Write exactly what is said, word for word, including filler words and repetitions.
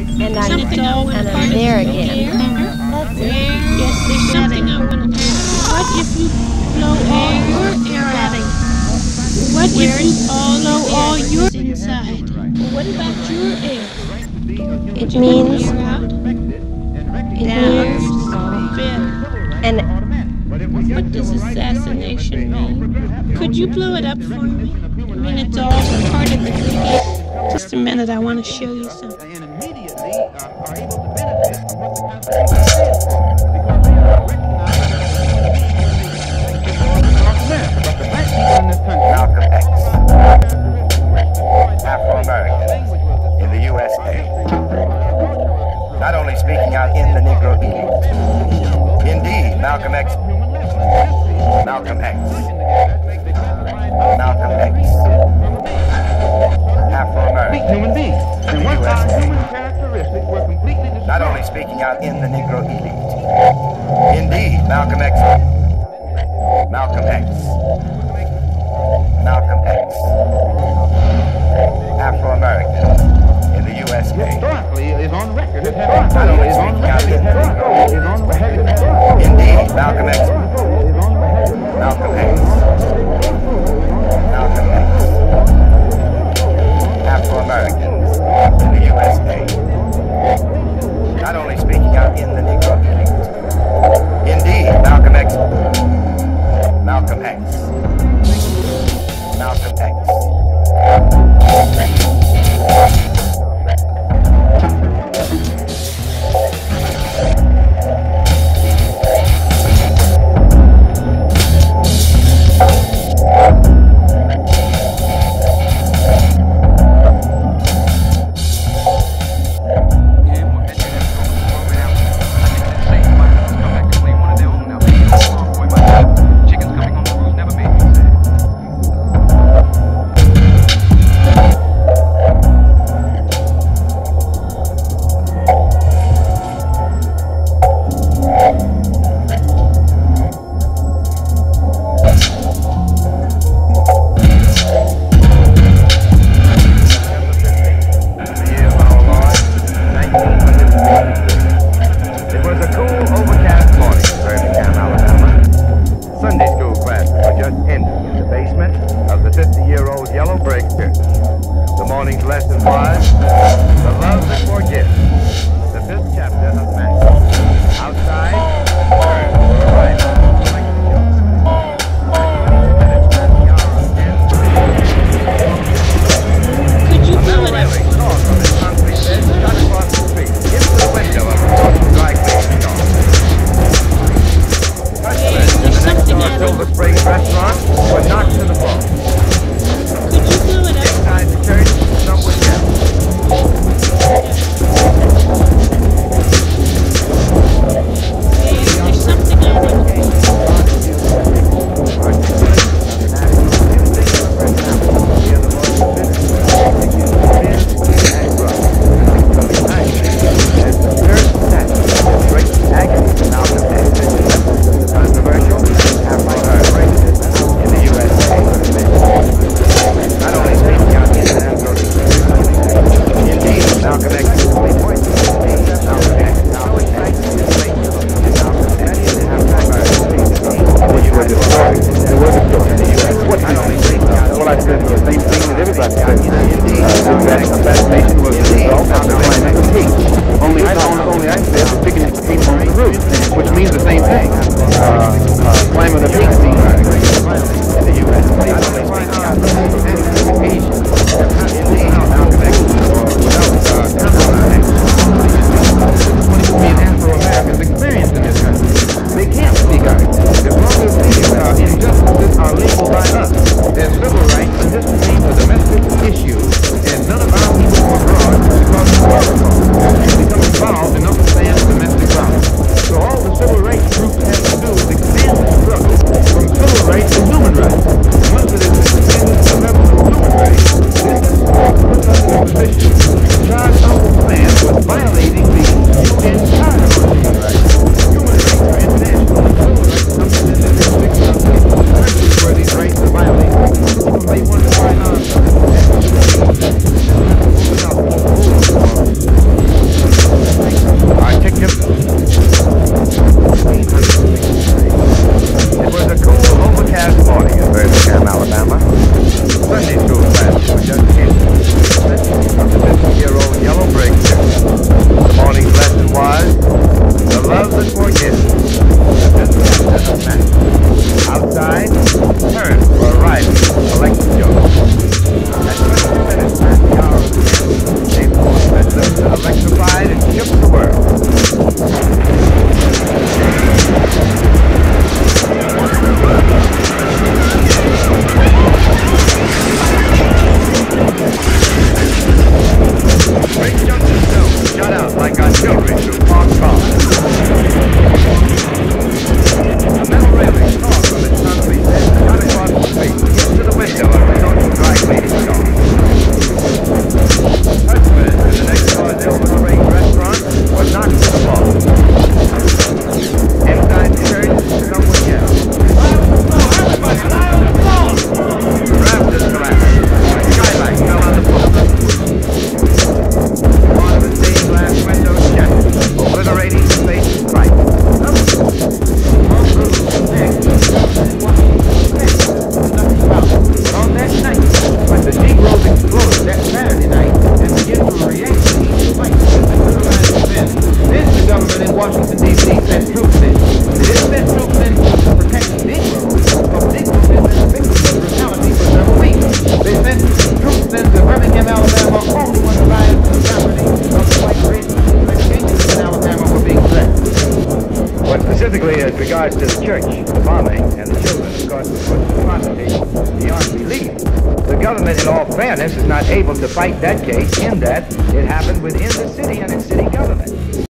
And I'm Something I want an to American. That's it. Yes, there's something I want to ask. What if you blow all your air out? What if you blow all your inside? What about your air? It means Air out? it means Better. and What does assassination mean? Could you blow it up for me? I mean, it's all part of the video. Just a minute, I want to show you something. And immediately uh, are able to benefit from what the Constitution stands for, because they are recognized as but the black people in this country. Malcom X, Afro-American in the U S A, not only speaking out in the Negro elite. Indeed, Malcom X, Malcom X, Malcom X, Afro-American Human beings. And in the what U S our A, human characteristics were completely destroyed. not only speaking out in the Negro elite. Indeed, Malcom X, Malcom X, Malcom X, Afro-American in the U S A. Historically is on record as having Not only is on speaking out record in the as Negro having is on record as having Indeed, Malcom X, Malcom X, Malcom X, Afro-Americans in the U S A, not only speaking out in the Negro elite. Indeed, Malcom X, Malcom X, Malcom X. as regards to the church, the bombing, and the children, of course, was quantity beyond belief. The government, in all fairness, is not able to fight that case in that it happened within the city and its city